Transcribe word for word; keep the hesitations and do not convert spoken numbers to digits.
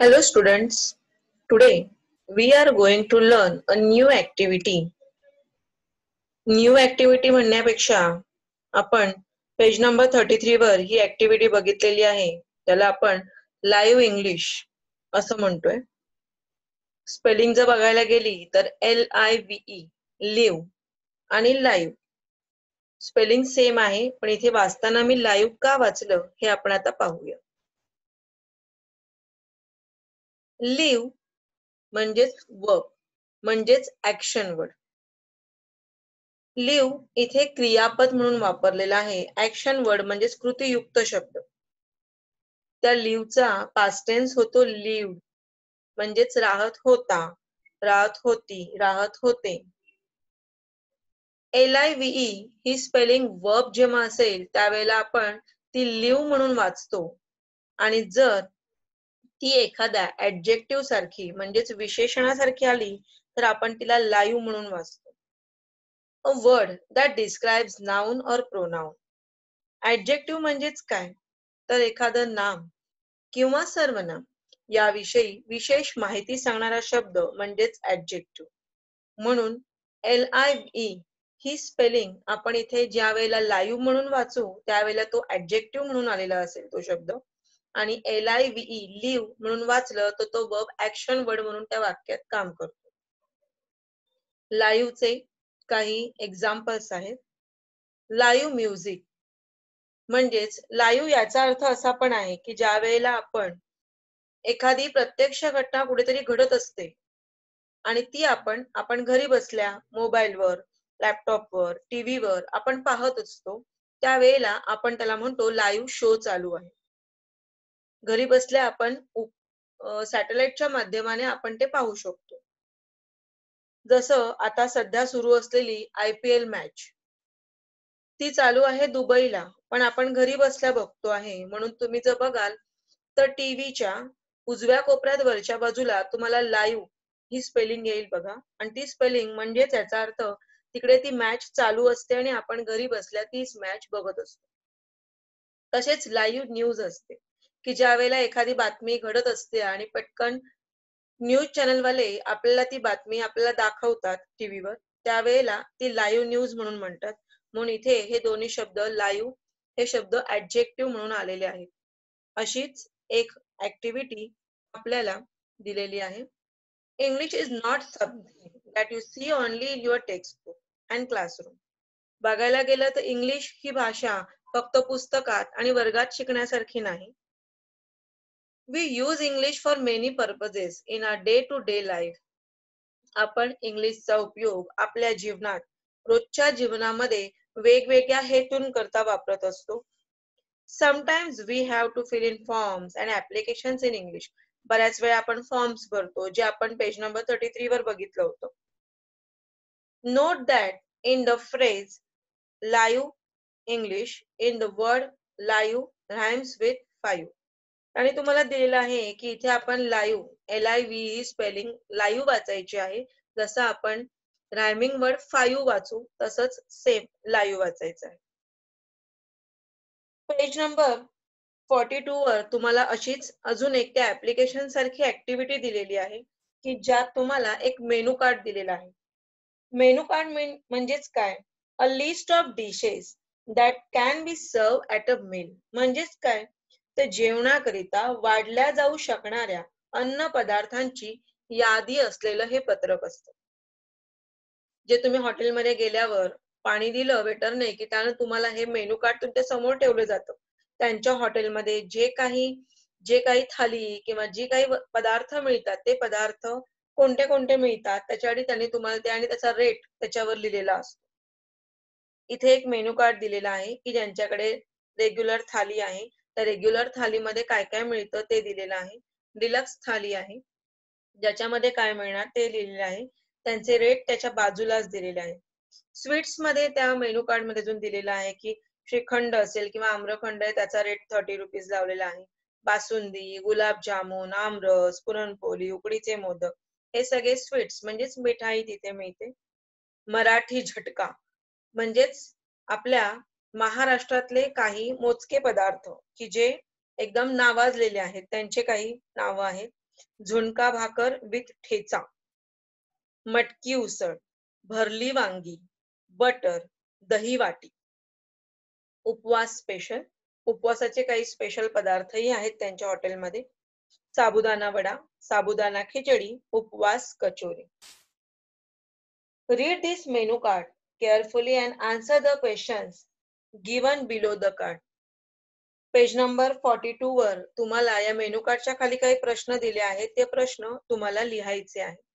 Hello students, today we are going to learn a new activity. New activity म्हणण्यापेक्षा आपण page number thirty three वर ही activity बघितलेली आहे. त्याला आपण लाईव्ह इंग्लिश असं म्हणतोय. स्पेलिंग जर बघायला गेली तर L I V E live आणि लाईव्ह स्पेलिंग सेम आहे, पण इथे वाचताना मी लाईव्ह का वाचलं हे आपण आता पाहूया. लिव्ह म्हणजेच वर्ब म्हणजेच ऍक्शन वर्ड. लिव्ह इथे क्रियापद म्हणून वापरलेला आहे. ऍक्शन वर्ड म्हणजेच कृतीयुक्त शब्द. त्या लिव्हचा पास्ट टेन्स होतो लिव्ड म्हणजेच राहत होता, राहत होती, राहत होते. एल आय व्ही ई ही स्पेलिंग वर्ब जेव्हा असेल त्यावेळेला आपण ती लिव्ह म्हणून वाचतो, आणि जर ती एखाद्या ऍडजेक्टिव्ह सारखी म्हणजेच विशेषणासारखी आली तर आपण तिला लाईव्ह म्हणून वाचतो. A word that describes noun or pronoun. Adjective म्हणजेच काय, तर एखादं नाम किंवा सर्वनाम याविषयी विशेष माहिती सांगणारा शब्द म्हणजेच adjective. म्हणून एल आय व्ही ई ही स्पेलिंग आपण इथे ज्या वेळेला लाईव्ह म्हणून वाचू त्यावेळेला तो adjective म्हणून आलेला असेल तो शब्द, आणि L I V E live म्हणून वाचलं तर तो वर्ब ऍक्शन वर्ड म्हणून त्या वाक्यात काम करतो. लाईव्हचे काही एक्झाम्पल्स आहेत. लाईव्ह म्युझिक म्हणजेच लाईव्ह याचा अर्थ असा पण आहे की ज्या वेळेला आपण एखादी प्रत्यक्ष घटना कुठेतरी घडत असते आणि ती आपण आपण घरी बसल्या मोबाईलवर, लॅपटॉपवर, टीव्हीवर आपण पाहत असतो, त्यावेळेला आपण त्याला म्हणतो लाईव्ह शो चालू आहे. घरी बसल्या आपण सॅटेलाइटच्या माध्यमाने आपण ते पाहू शकतो. जसं आता सध्या सुरू असलेली आय पी एल मॅच ती चालू आहे दुबईला, पण आपण घरी बसल्या बघतो आहे. म्हणून तुम्ही जर बघाल तर टीव्हीच्या उजव्या कोपऱ्यात वरच्या बाजूला तुम्हाला लाईव्ह ही स्पेलिंग येईल बघा, आणि ती स्पेलिंग म्हणजेच याचा अर्थ तिकडे ती मॅच चालू असते आणि आपण घरी बसल्या तीच मॅच बघत असतो. तसेच लाईव्ह न्यूज असते की ज्या वेळेला एखादी बातमी घडत असते आणि पटकन न्यूज चॅनलवाले आपल्याला ती बातमी आपल्याला दाखवतात टीव्हीवर, त्यावेळेला ती लाईव्ह न्यूज म्हणून म्हणतात. म्हणून इथे हे दोन्ही शब्द लाईव्ह हे शब्द ऍडजेक्टिव्ह म्हणून आलेले आहेत. अशीच एक ऍक्टिव्हिटी आपल्याला दिलेली आहे. English is not something that you see only in your textbook and classroom. बघायला गेलं तर इंग्लिश ही भाषा फक्त पुस्तकात आणि वर्गात शिकण्यासारखी नाही. We use English for many purposes in our day-to-day life. आपण इंग्लिशचा उपयोग आपल्या जीवनात रोजच्या जीवनामध्ये वेगवेगळ्या हेतून करता वापरत असतो. Sometimes we have to fill in forms and applications in English. बऱ्याच वेळा आपण फॉर्म्स भरतो, जे आपण पेज नंबर थर्टी थ्री वर बघितलं होतं. Note that in the phrase live English, in the word live rhymes with five. आणि तुम्हाला दिलेलं आहे की इथे आपण लाईव्ह एल आय व्ही ही स्पेलिंग लाईव्ह वाचायची आहे. जसं आपण रायमिंग वर्ड फाईव्ह वाचू तसंच सेम लाईव्ह वाचायचं आहे. पेज नंबर फोर्टी टू वर तुम्हाला अशीच अजून एक त्या ऍप्लिकेशन सारखी ऍक्टिव्हिटी दिलेली आहे की ज्यात तुम्हाला एक मेनू कार्ड दिलेला आहे. मेनू कार्ड म्हणजेच काय, a list of dishes that can be serve at a meal. म्हणजेच काय, तर जेवणाकरिता वाढल्या जाऊ शकणाऱ्या अन्न पदार्थांची यादी असलेलं हे पत्रक असतं. जे तुम्ही हॉटेलमध्ये गेल्यावर पाणी दिलं वेटरने की त्यानं तुम्हाला हे मेनू कार्ड तुमच्या समोर ठेवलं जातं. त्यांच्या हॉटेलमध्ये जे काही जे काही थाली किंवा जी काही पदार्थ मिळतात ते पदार्थ कोणते कोणते मिळतात त्याच्यासाठी त्यांनी तुम्हाला ते आणि त्याचा रेट त्याच्यावर लिहिलेला असतो. इथे एक मेनू कार्ड दिलेला आहे की ज्यांच्याकडे रेग्युलर थाली आहे त्या रेग्युलर थालीमध्ये काय काय मिळतं ते दिलेलं आहे. डिलक्स थाली आहे ज्याच्यामध्ये काय मिळणार ते लिहिलेलं आहे. त्यांचे रेट त्याच्या बाजूलाच दिलेले आहे. स्वीट्स मध्ये त्या मेनू कार्ड मध्ये अजून दिलेलं आहे की श्रीखंड असेल किंवा आम्रखंड आहे त्याचा रेट थर्टी रुपीज लावलेला आहे. बासुंदी, गुलाबजामुन, आमरस, पुरणपोळी, उकडीचे मोदक हे सगळे स्वीट्स म्हणजेच मिठाई तिथे मिळते. मराठी झटका म्हणजेच आपल्या महाराष्ट्रातले काही मोजके पदार्थ की जे एकदम नावाजलेले आहेत त्यांचे काही नावं आहेत. झुणका भाकर विथ ठेचा, मटकी उसळ, भरली वांगी, बटर, दही वाटी. उपवास स्पेशल, उपवासाचे काही स्पेशल पदार्थही आहेत त्यांच्या हॉटेलमध्ये. साबुदाणा वडा, साबुदाणा खिचडी, उपवास kachori. Read this menu card carefully and answer the questions given below the card. Page number बत्तीस वर तुम्हाला या मेनू कार्डच्या खाली काही प्रश्न दिले आहेत, ते प्रश्न तुम्हाला लिहायचे आहेत.